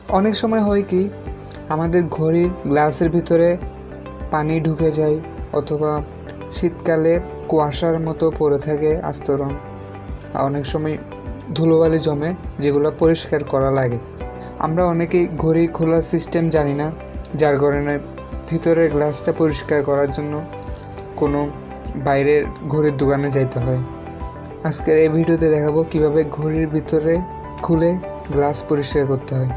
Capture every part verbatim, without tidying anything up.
অনেক সময় হয় কি আমাদের ঘড়ির গ্লাসের ভিতরে পানি ঢুকে যায় অথবা শীতকালে কুয়াশার মতো পড়ে থাকে আস্তরণ, অনেক সময় ধুলোবালি জমে যেগুলো পরিষ্কার করা লাগে। আমরা অনেকেই ঘড়ি খোলার সিস্টেম জানি না, যার কারণে ভিতরের গ্লাসটা পরিষ্কার করার জন্য কোনো বাইরের ঘড়ির দোকানে যাইতে হয়। আজকের এই ভিডিওতে দেখাবো কিভাবে ঘড়ির ভিতরে খুলে গ্লাস পরিষ্কার করতে হয়।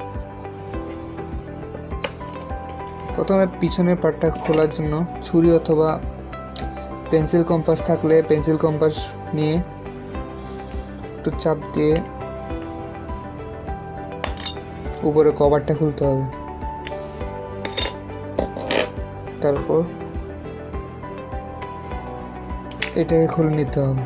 প্রথমে পিছনের পার্টটা খোলার জন্য ছুরি অথবা পেন্সিল কম্পাস থাকলে পেন্সিল কম্পাস নিয়ে একটু চাপ দিয়ে উপরে কভারটা খুলতে হবে। তারপর এটাকে খুলে নিতে হবে।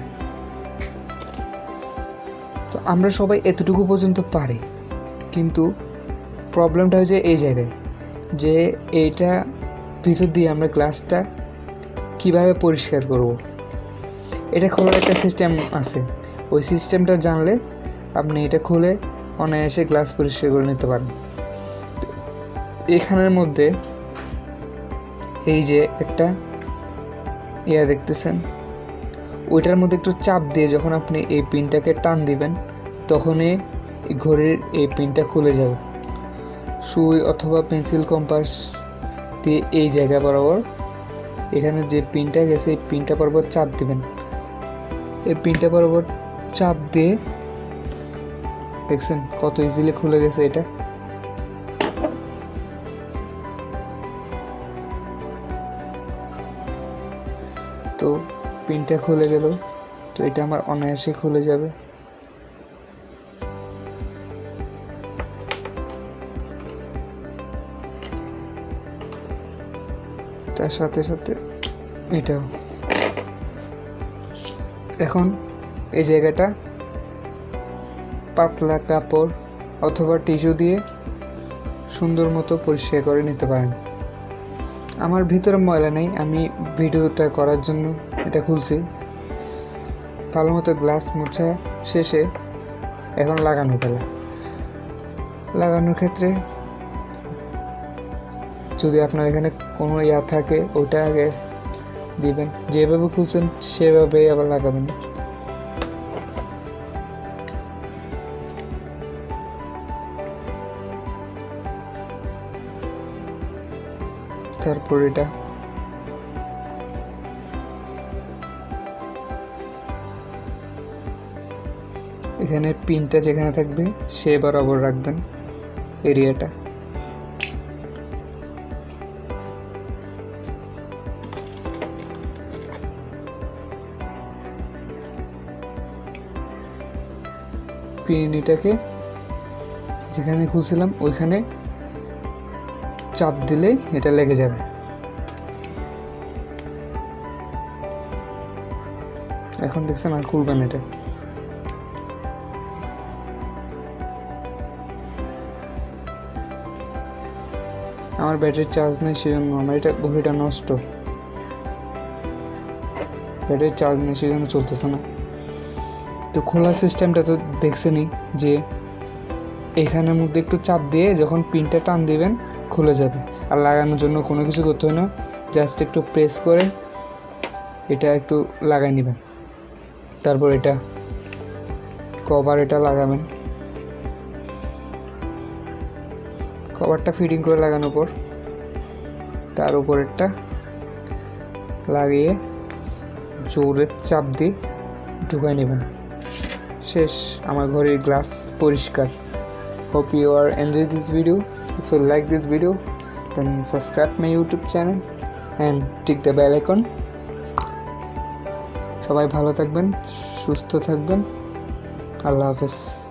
তো আমরা সবাই এতটুকু পর্যন্ত পারি, কিন্তু প্রবলেমটা হচ্ছে এই জায়গায় যে এইটা ভিতর দিয়ে আমরা গ্লাসটা কিভাবে পরিষ্কার করব। এটা খোলার একটা সিস্টেম আছে, ওই সিস্টেমটা জানলে আপনি এটা খুলে অনায়াসে গ্লাস পরিষ্কার করে নিতে পারেন। এখানের মধ্যে এই যে একটা ইয়া দেখতেছেন, ওইটার মধ্যে একটু চাপ দিয়ে যখন আপনি এই পিনটাকে টান দিবেন তখনই ঘড়ির এই পিনটা খুলে যাবে। সুই অথবা পেন্সিল কম্পাস দিয়ে এই জায়গা বরাবর এখানে যে পিনটা গেছে এই পিনটা বরাবর চাপ দিবেন। এই পিনটা বরাবর চাপ দিয়ে দেখছেন কত ইজিলি খুলে গেছে এটা। তো পিনটা খুলে গেল, তো এটা আমার অনায়াসে খুলে যাবে। তার সাথে সাথে এটাও। এখন এই জায়গাটা পাতলা কাপড় অথবা টিস্যু দিয়ে সুন্দর মতো পরিষ্কার করে নিতে পারেন। আমার ভিতরে ময়লা নেই, আমি ভিডিওটা করার জন্য এটা খুলছি। ভালো মতো গ্লাস মোছা শেষে এখন লাগানো পেলা। লাগানোর ক্ষেত্রে যদি আপনার এখানে কোনো ইয়া থাকে ওটা আগে দিবেন, যেভাবে খুলছেন সেভাবে আবার লাগাবেন। তারপর এটা এখানে পিনটা যেখানে থাকবে সে বরাবর রাখবেন এরিয়াটা। পিন এটাকে যেখানে খুলছিলাম ওইখানে চাপ দিলে এটা লেগে যাবে। এখন দেখছেন আর খুলবেন এটা। আমার ব্যাটারির চার্জ নেই, সেজন্য আমার এটা ঘড়িটা নষ্ট। ব্যাটারির চার্জ নেই সেজন্য চলতেছে না। তো খোলার সিস্টেমটা তো দেখছেনই যে এখানের মধ্যে একটু চাপ দিয়ে যখন পিনটা টান দিবেন খুলে যাবে। আর লাগানোর জন্য কোনো কিছু করতে হয় না, জাস্ট একটু প্রেস করে এটা একটু লাগাই নেবেন। তারপর এটা কভার এটা লাগাবেন। কভারটা ফিটিং করে লাগানোর পর তার উপরেরটা লাগিয়ে জোরে চাপ দিয়ে ঢুকাই নেবেন। শেষ, আমার ঘড়ির গ্লাস পরিষ্কার। Hope you are enjoy this video. If you like this video, then subscribe my YouTube channel and tick the bell icon. সবাই ভালো থাকবেন, সুস্থ থাকবেন। আল্লাহ হাফেজ।